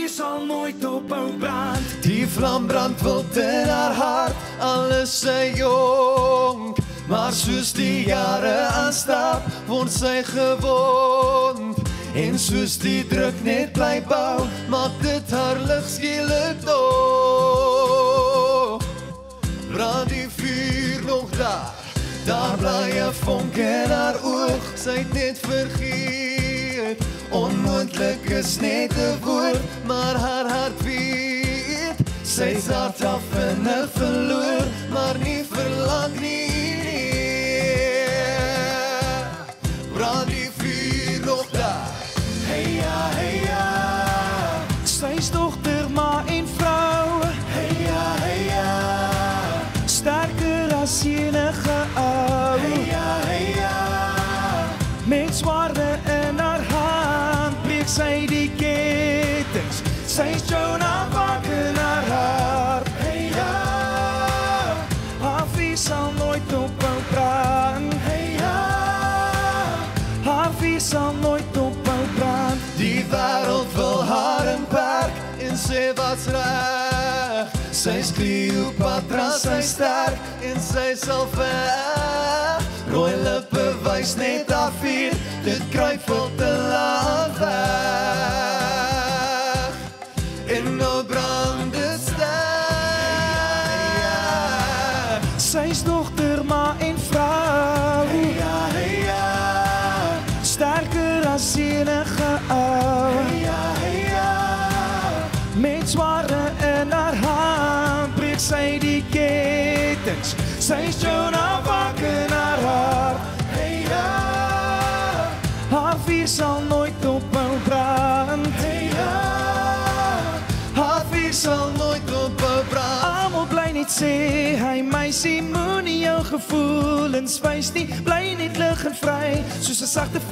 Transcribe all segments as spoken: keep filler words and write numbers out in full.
sal nooit ophou brand. Die vlam brand wild in haar hart, al is sy jong, maar soos die jare aanstap, word sy gewond. En soos die druk net bly bou, maak dit haar lig skielik doof. Brand die vuur nog daar, daar bly 'n vonk in haar oog, sy het net vergeet. Onmoontlik is net 'n woord, maar haar hart weet. Sy's hart af en verloor, maar nie verlang nie. Brand die vuur nog daar. Hey ja, hey ja, sy's dogter, ma en vrou. Hey ja, hey ja, sterker as enige ou. Hey ja, hey ja, met swaarde in haar hand breek sy die ketens. Sy's Jonah Park in haar hart. Hey ja, haar vuur sal nooit ophou brand. Hey ja, haar vuur sal nooit ophou brand. Die wêreld wil haar inperk en sê wat's reg. Sy's Cleopatra, sy sterk en sy sal veg. Rooi lippe wys net haar vuur, dit kruip veel te laat weg. En nou brand dit sterk. Sy's dogter, ma en vrou. Hey ja, hey ja, sterker as enige ou. hey ja, hey ja, Met swaarde in haar hand breek sy die ketens. Sy's Jonah Park in haar hart. hey ja, Haar vuur sal nooit ophou brand. hey ja, haar vuur sal nooit ophou brand. Almal bly net sê, hy meisie moenie jou gevoelens wys nie. Bly net lig en vry, soos 'n sagte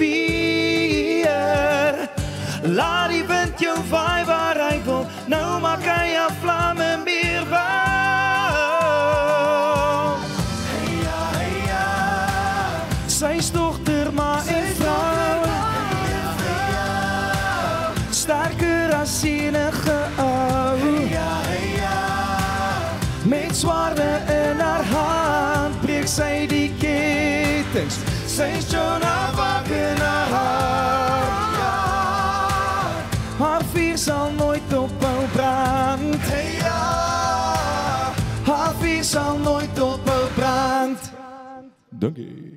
vuur. Laat die wind jou vaai waar hy wil, nou maak hy jou vlamme meer warm. Hey ja, hey ja, Sy's dogter, ma en vrou, sterker as enige ou. hey ja, hey ja, Met swaarde in haar hand breek sy die ketens. Sy's Jonah Park in haar hart. Haar vuur sal nooit ophou brand. hey ja, Haar vuur sal nooit ophou brand. dankie.